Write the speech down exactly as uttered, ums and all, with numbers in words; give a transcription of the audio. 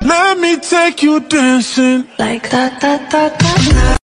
Let me take you dancing Like da da da da da.